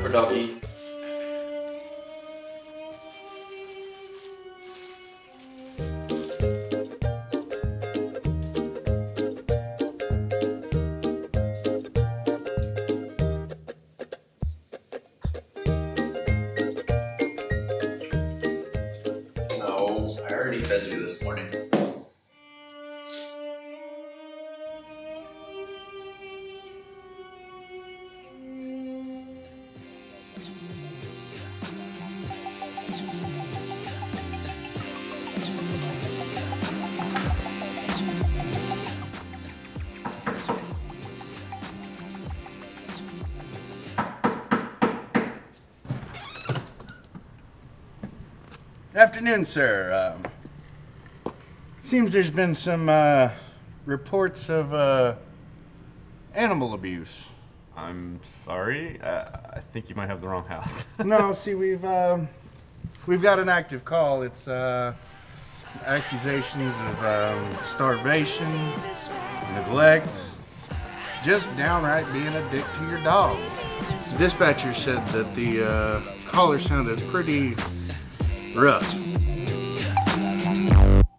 for doggy. No, I already fed you this morning. Afternoon, sir. Seems there's been some reports of animal abuse. I'm sorry. I think you might have the wrong house. No, see, we've got an active call. It's accusations of starvation, neglect, just downright being a dick to your dog. The dispatcher said that the caller sounded pretty rough.